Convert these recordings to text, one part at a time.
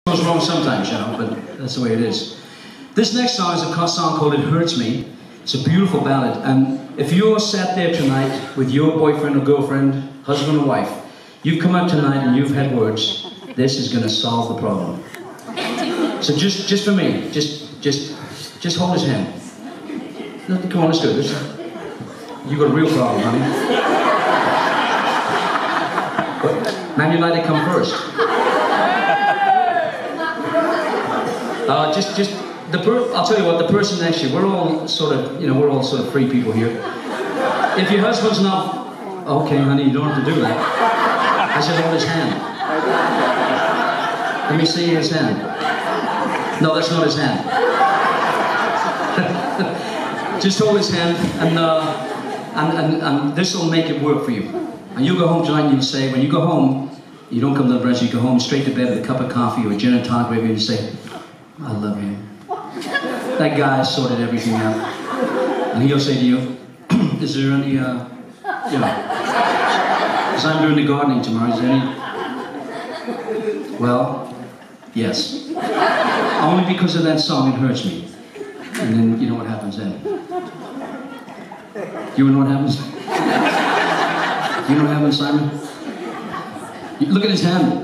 Goes wrong sometimes, you know, but that's the way it is. This next song is a song called It Hurts Me. It's a beautiful ballad, and if you're sat there tonight with your boyfriend or girlfriend, husband or wife, you've come out tonight and you've had words, this is going to solve the problem. So just for me, just hold his hand. No, come on, let's do this. You've got a real problem, honey. But man United come first. I'll tell you what, the person next to you, we're all sort of free people here. If your husband's not, okay, honey, you don't have to do that. I said hold his hand. Let me see his hand. No, that's not his hand. Just hold his hand, and this will make it work for you. And you go home tonight and you say, when you go home, you don't come to the rest, you go home straight to bed with a cup of coffee or a gin and tonic, and you say, I love him. That guy sorted everything out. And he'll say to you, is there any, you know, because I'm doing the gardening tomorrow, is there any? Well, yes. Only because of that song, It Hurts Me. And then, you know what happens then? You know what happens? You know what happens, Simon? Look at his hand.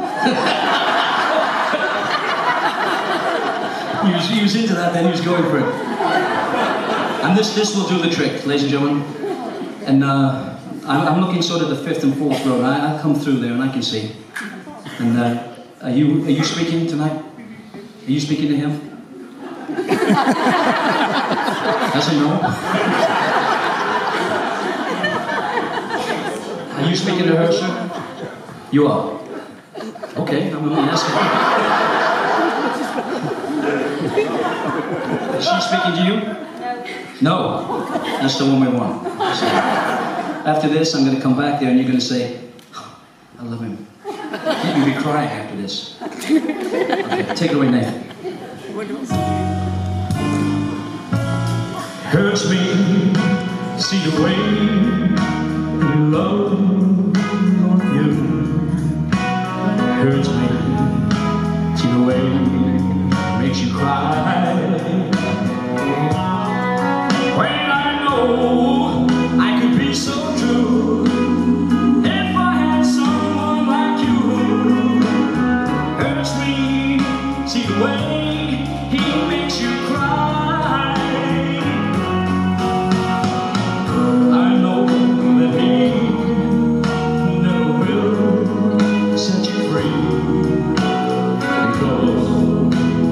He was into that, then he was going for it. And this will do the trick, ladies and gentlemen. And I'm looking sort of the 5th and 4th row. I come through there and I can see. And are you speaking tonight? Are you speaking to him? That's a no. Are you speaking to her, sir? You are. Okay, I'm only asking. Is she speaking to you? No. That's the one we want. So, after this, I'm going to come back there and you're going to say, I love him. You'll be crying after this. Okay, take it away, Nathan. Hurts me, see the way you love on you. Hurts me, see the way makes you cry. When I know I could be so true if I had someone like you. Hurts me, see the way he makes you cry. I know that he never will set you free, because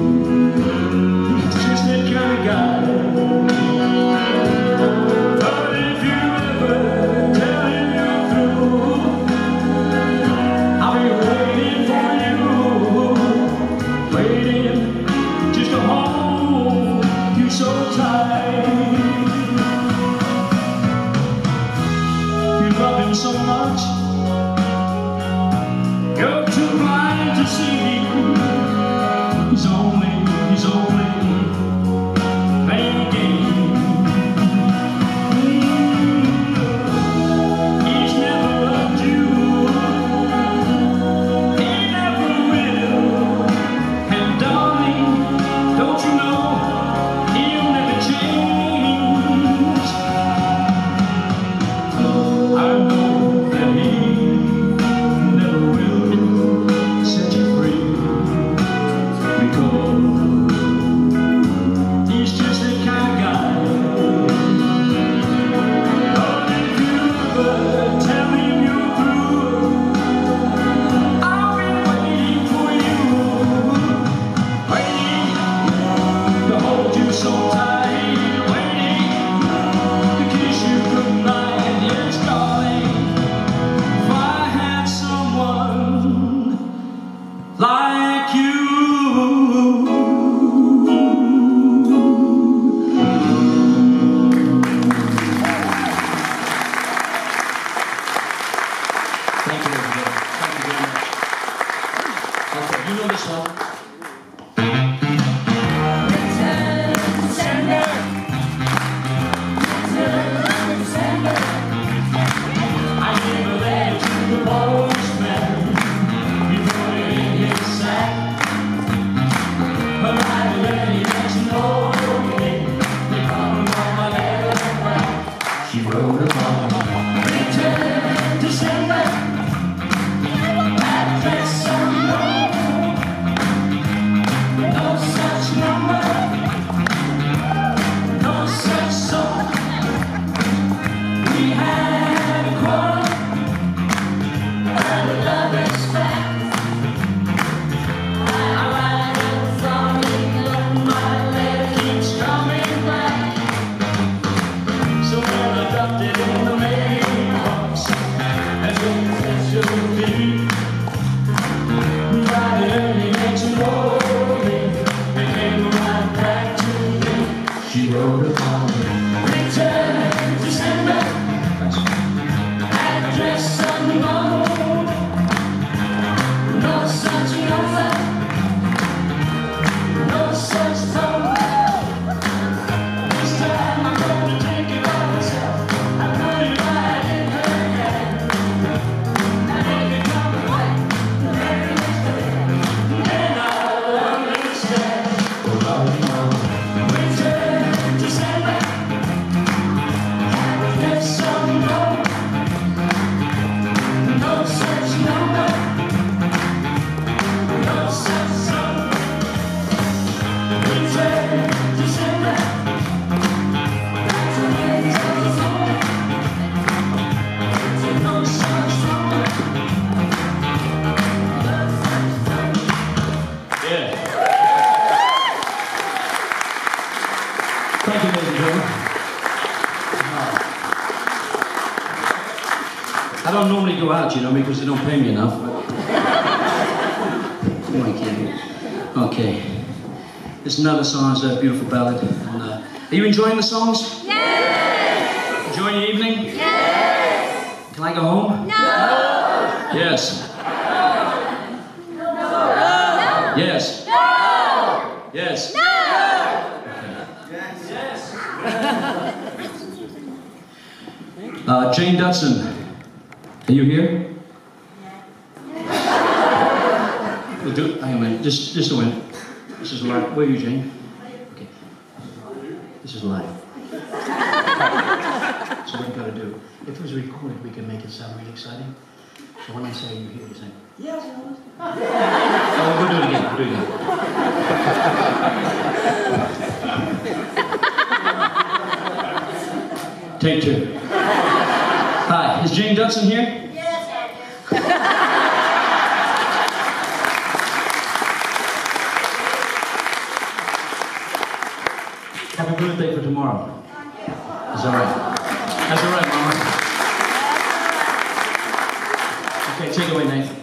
he's just that kind of guy. So much, you're too blind to see. He's only playing a game. He's never loved you, he never will. And darling, don't you know, he'll never change. I know like you. Thank you, everybody. Thank you very much. Okay, you know this one. I gave a letter to the postman. We put it in his sack. don't normally go out, you know, because they don't pay me enough. But... Who am I kidding? Okay. This another song is a beautiful ballad. And, are you enjoying the songs? Yes! Enjoying your evening? Yes! Can I go home? No! Yes. No! Yes. No! Yes. No! Jane Dutson, are you here? We'll do it. Hang on a minute. Just a minute. This is live. Where are you, Jane? Okay. This is live. So what we've got to do, if it was recorded, we can make it sound really exciting. So when I say you hear, you say, yes. Oh, we'll do it again. We'll do it again. Take two. Hi, is Jane Dutson here? Yes! Happy birthday for tomorrow. That's all right. That's all right, Mama. Okay, take it away, Nathan.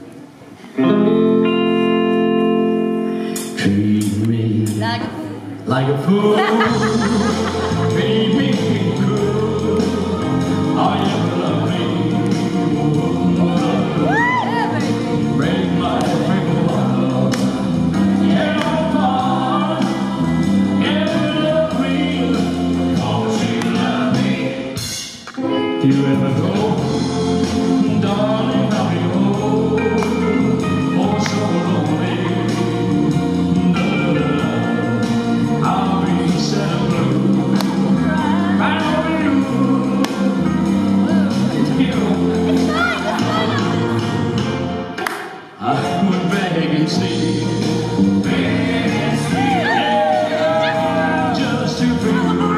Treat me like a fool. Treat me cool. Are you love me? Break my heart. Yeah, heart. Yeah, love me. Cause you love me. Do you ever go, darling, how you go? Oh, so lonely. I'll be sad and blue. I'll be I would beg and sleep, yeah, just to breathe.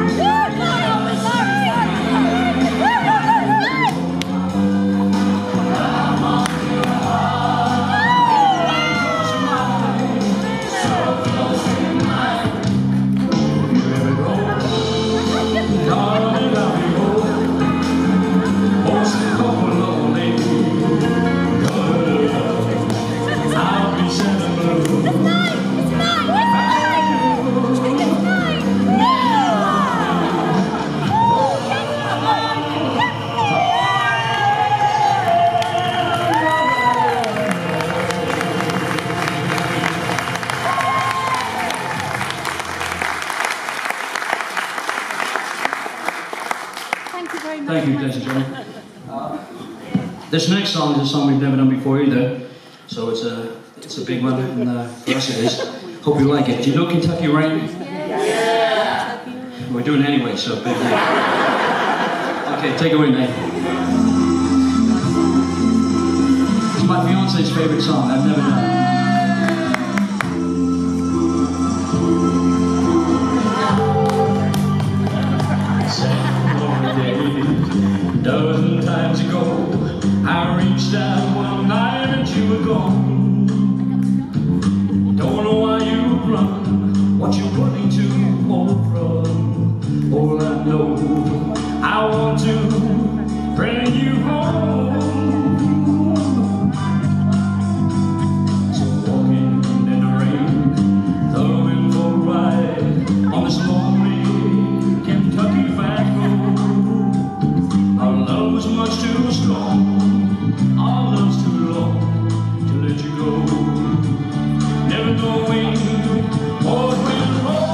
Thank you, ladies and gentlemen. This next song is a song we've never done before either, so it's a big one, and for us it is. Hope you like it. Do you know Kentucky Rain? Yeah. We're doing it anyway, so big deal. Okay, take it away, Nate. It's my fiance's favorite song. I've never done it. Dozen times ago, I reached out one night and you were gone. Don't know why you run, what you're running to or from. All I know, I want to bring you home. So walking in the rain, going for a ride on this lonely Kentucky back road. Our love was much too strong, our love's too long to let you go. Never knowing what will hold.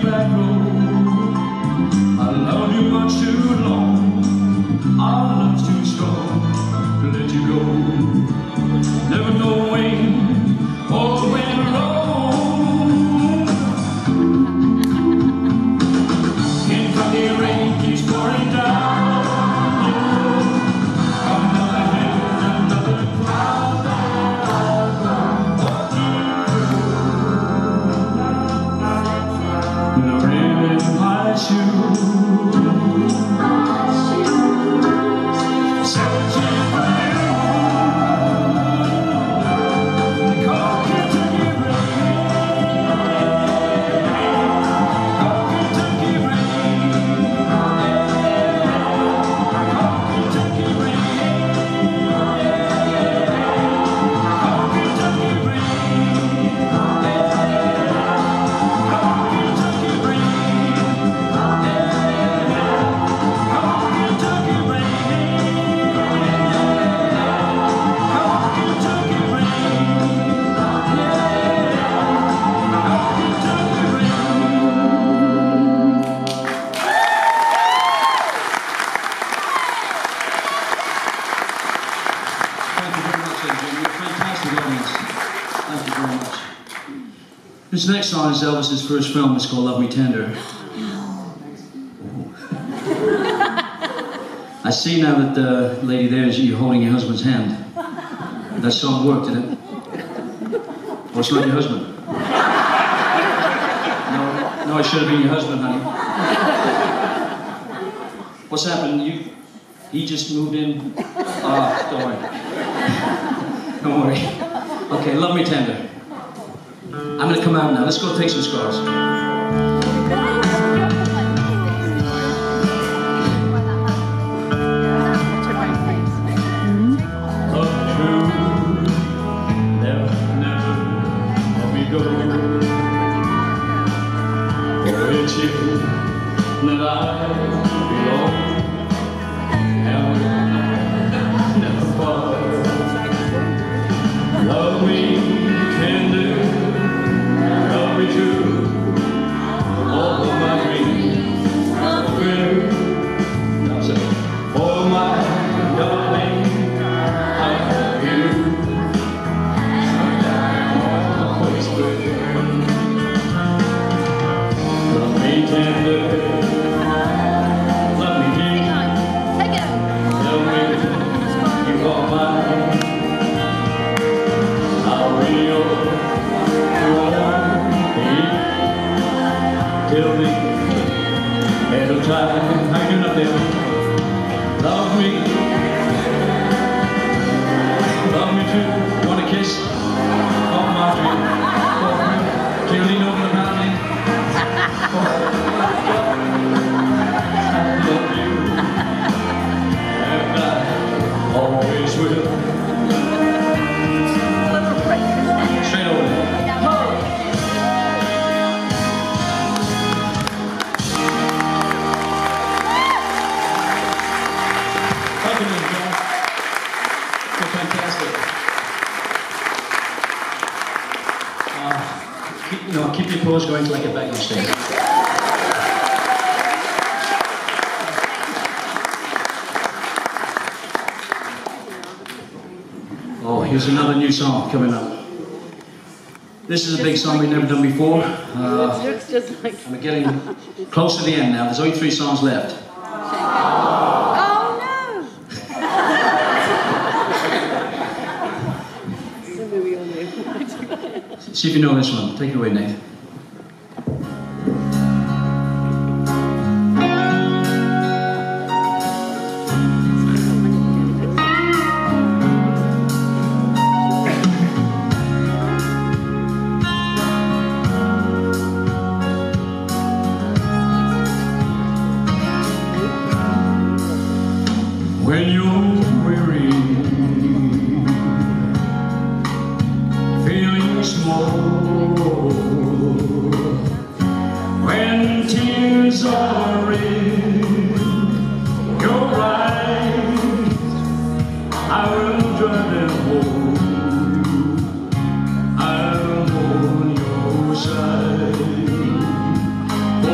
back road. I loved you much too long. Our love's too strong to let you go. Never knowing all went wrong. Kentucky rain keeps pouring down. Another hand, another cloud. The rain in my shoes. 17 This next song is Elvis's first film. It's called Love Me Tender. I see now that the lady there is you holding your husband's hand. That song worked, didn't it? Or it's not your husband? No, it should have been your husband, honey. What's happened? He just moved in? Don't worry. Don't worry. Okay, Love Me Tender. I'm gonna come out now. Let's go take some scars. Love me tender, love me true. All of my dreams come true. For my darling, I love you. Always will. Love me tender, love me deep. Love me, you are mine. Tell me ahead of time, how you doing up there? Love me too. Want a kiss? Oh, my dream. Can you lean over the mountain? I love you, and I always will. Straight over there. Keep your pose going till I get back on stage. Oh, here's another new song coming up. This is a big song we've never done before. I'm getting close to the end now. There's only 3 songs left. See if you know this one. Take it away, Nate. When you're weary, feeling small, when tears are in your eyes, I will dry them home. I'm on your side.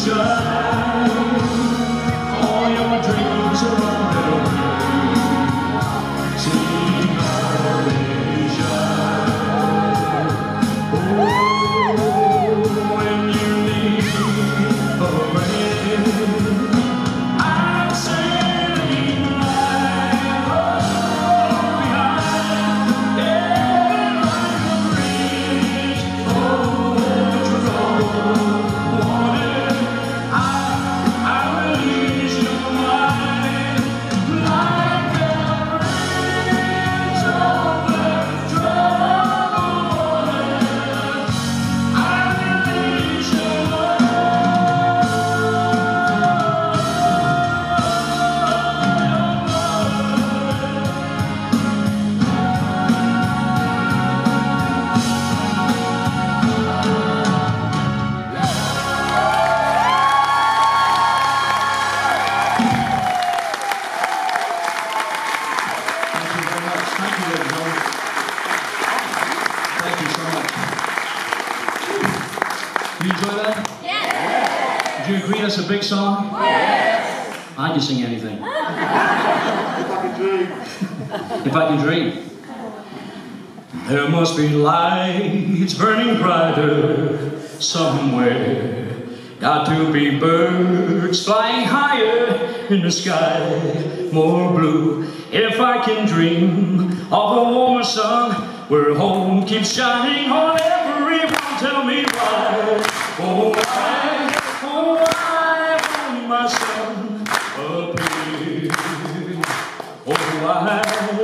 All your dreams are under when you leave for a friend, I'm sailing behind every line of bridge. I release your mind like a bridge over troubled water. I release your Thank you so much. You enjoy that? Yes. Did you agree that's a big song? Yes. I can sing anything. If I could dream. If I can dream. There must be lights burning brighter somewhere. Got to be birds flying higher in the sky, more blue. If I can dream of a warmer sun where home keeps shining on everyone, tell me why. Oh why won't my sun appear? Oh why?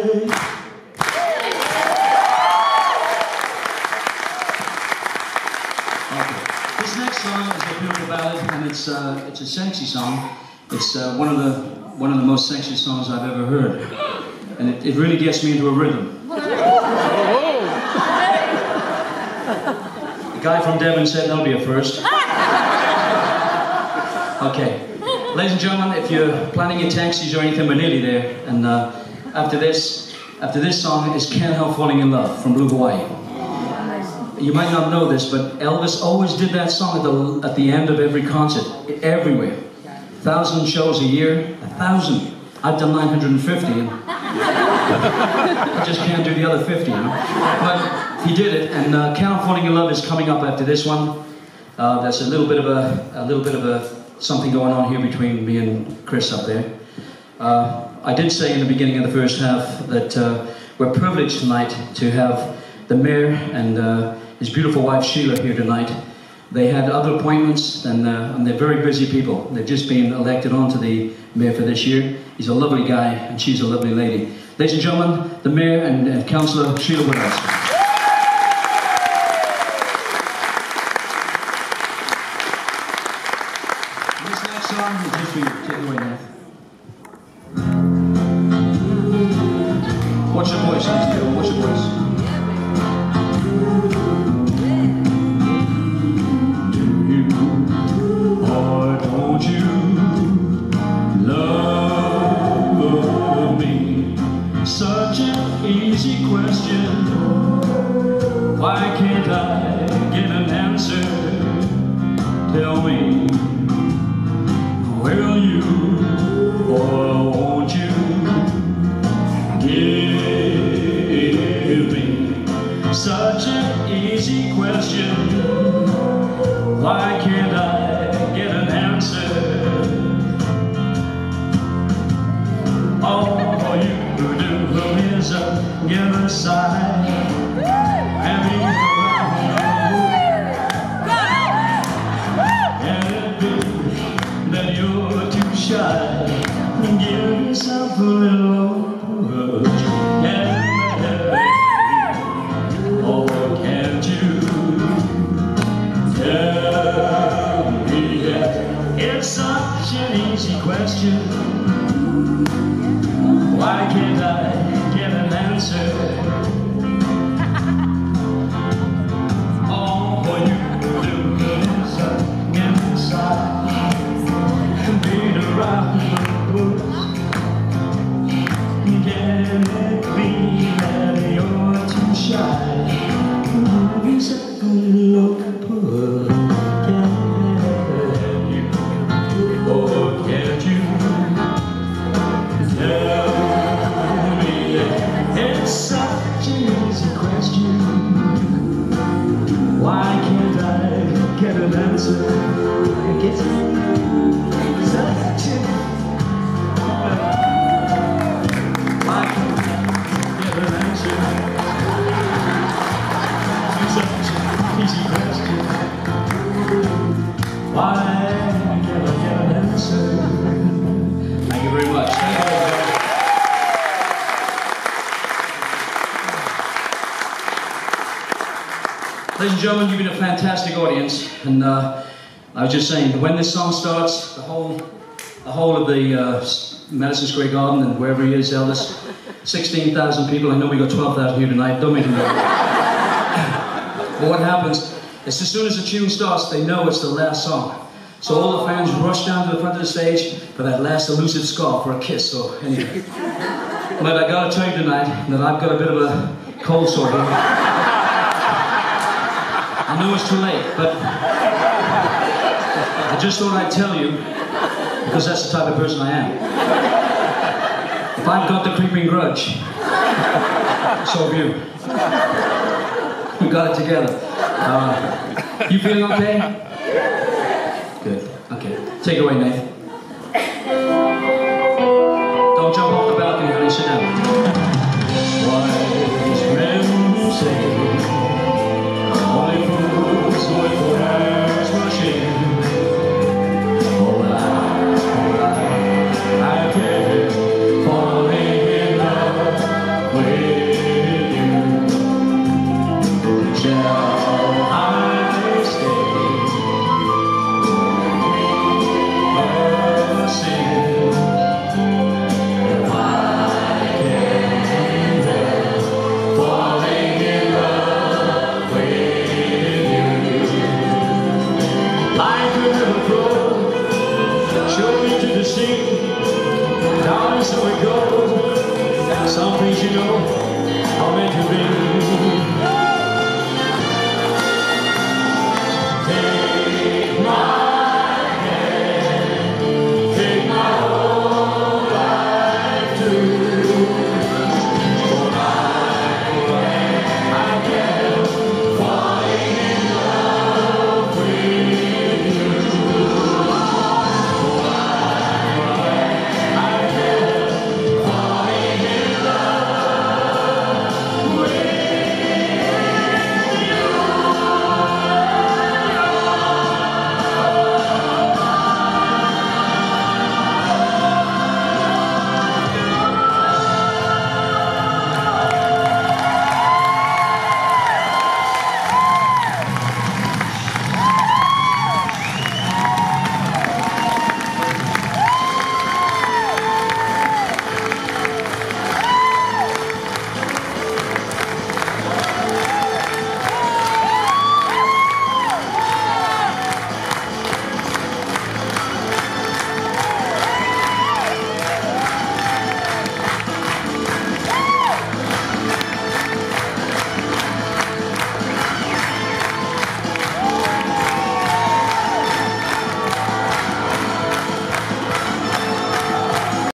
Okay. This next song is a beautiful ballad, and it's a sexy song. It's one of the most sexy songs I've ever heard, and it really gets me into a rhythm. The guy from Devon said that'll be a first. Okay, ladies and gentlemen, if you're planning your taxis or anything, we're nearly there. And after this song is "Can't Help Falling in Love" from Blue Hawaii. You might not know this, but Elvis always did that song at the end of every concert, everywhere. 1,000 shows a year, 1,000. I've done 950, and I just can't do the other 50, you know. But he did it, and "Can't Help Falling in Love" is coming up after this one. That's a little bit of something going on here between me and Chris up there. I did say in the beginning of the first half that we're privileged tonight to have the mayor and his beautiful wife Sheila here tonight. They had other appointments, and they're very busy people. They've just been elected onto the mayor for this year. He's a lovely guy, and she's a lovely lady. Ladies and gentlemen, the mayor and Councillor Sheila Woodhouse. This next song is just for you. Take it away, man. What's your voice, ladies and gentlemen? What's your voice? Such an easy question. Why can't I get an answer? Tell me, will you or won't you give me such an easy question? Why can't I get an answer? All you do is give a sigh and be Can it be that you're too shy? Give yourself a little push. Or can't you tell me that it's such an easy question? Why can't I get an answer? All you do is get inside and beat around the bush. Can it be that you're too shy? Give yourself a little push. Can you get an answer. I get such I get an answer to such an easy question. Why can't I get an answer? Thank you very much. Thank you very much. Ladies and gentlemen, you've been a fantastic audience, and I was just saying that when this song starts, the whole of the Madison Square Garden and wherever he is, Elvis, 16,000 people. I know we got 12,000 here tonight. Don't make them know. But what happens is, as soon as the tune starts, they know it's the last song. So all the fans rush down to the front of the stage for that last elusive scarf for a kiss. So anyway, but I got to tell you tonight that I've got a bit of a cold sore here. I know it's too late, but I just thought I'd tell you, because that's the type of person I am. If I've got the creeping grudge, so have you. We got it together. You feeling okay? Good. Okay. Take it away, Nathan.